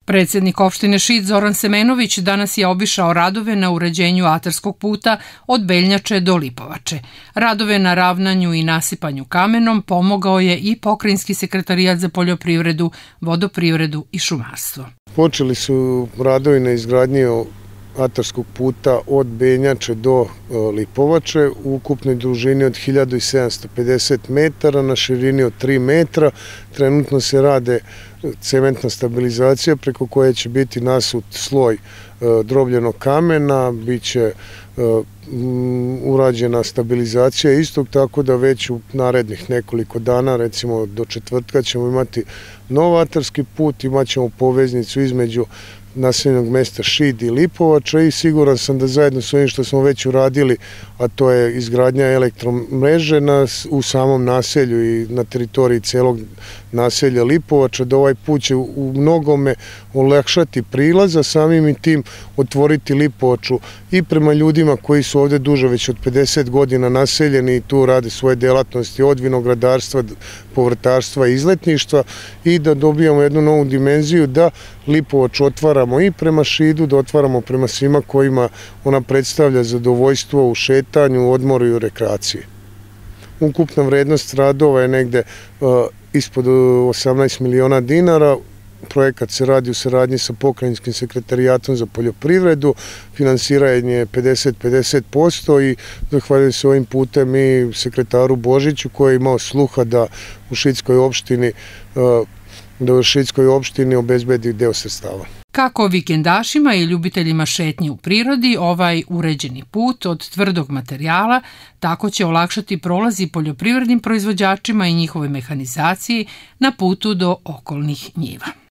Predsednik opštine Šid Zoran Semenović danas je obišao radove na uređenju atarskog puta od Beljnjače do Lipovače. Radove na ravnanju i nasipanju kamenom pomogao je i Pokrajinski sekretarijat za poljoprivredu, vodoprivredu i šumarstvo. Počeli su radovi na izgradnji atarskog puta od Beljnjače do Lipovače u ukupnoj dužini od 1750 metara na širini od 3 metra. Trenutno se rade cementna stabilizacija preko koje će biti nasut sloj drobljenog kamena, bit će urađena stabilizacija istog, tako da već u narednih nekoliko dana, recimo do četvrtka, ćemo imati nov atarski put, imat ćemo poveznicu između naseljenog mesta Šid i Lipovača i siguran sam da zajedno s ovim što smo već uradili, a to je izgradnja elektromreže u samom naselju i na teritoriji celog naselja Lipovača, da ovaj put će u mnogome olakšati prilaz, a samim i tim otvoriti Lipovaču i prema ljudima koji su ovde duže već od 50 godina naseljeni i tu rade svoje delatnosti od vinogradarstva, povrtarstva i izletništva i da dobijamo jednu novu dimenziju da Lipovač otvaramo i prema Šidu, da otvaramo prema svima kojima ona predstavlja zadovoljstvo u šetanju, odmoru i u rekreaciji. Ukupna vrednost radova je negde ispod 18 miliona dinara. Projekat se radi u saradnji sa Pokrajinskim sekretarijatom za poljoprivredu, finansiranje je 50% i zahvaljujem se ovim putem i sekretaru Božiću koji je imao sluha da u Šidskoj opštini obezbedi deo sredstava. Kako vikendašima i ljubiteljima šetnje u prirodi, ovaj uređeni put od tvrdog materijala tako će olakšati prolaz i poljoprivrednim proizvođačima i njihove mehanizaciji na putu do okolnih njiva.